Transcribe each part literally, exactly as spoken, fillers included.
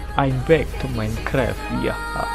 I'm back to Minecraft. Ya.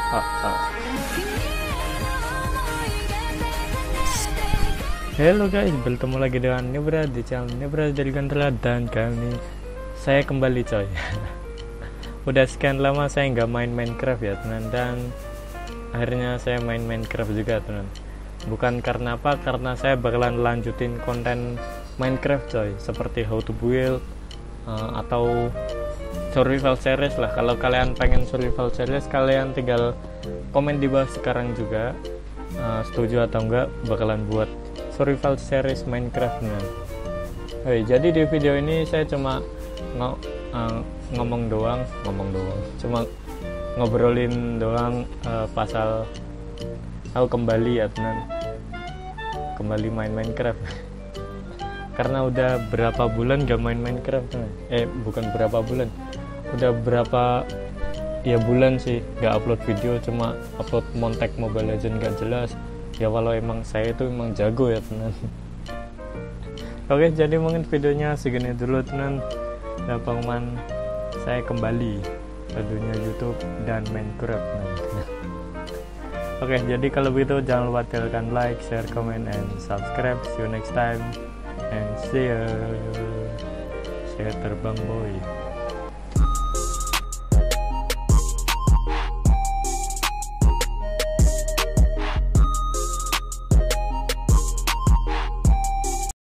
Halo guys, bertemu lagi dengan Nebra di channel Nebra dari Gantela, dan kali ini saya kembali coy. Udah sekian lama saya nggak main Minecraft ya teman, dan akhirnya saya main Minecraft juga teman. Bukan karena apa, karena saya bakalan lanjutin konten Minecraft coy, seperti how to build uh, atau survival series lah. Kalau kalian pengen survival series, kalian tinggal komen di bawah sekarang juga, uh, setuju atau enggak bakalan buat survival series Minecraft nya. Hey, jadi di video ini saya cuma ngo uh, ngomong doang, ngomong doang, cuma ngobrolin doang uh, pasal aku kembali ya teman, kembali main Minecraft. Karena udah berapa bulan gak main Minecraft teman. Eh bukan berapa bulan, udah berapa ya bulan sih gak upload video, cuma upload montek Mobile Legends gak jelas ya. Walau emang saya itu emang jago ya teman. Oke, jadi mungkin videonya segini dulu teman, dan pengumuman saya kembali ke dunia YouTube dan Minecraft teman. Oke, jadi kalau begitu jangan lupa tekan like, share, comment, and subscribe. See you next time and see you. Saya terbang boy.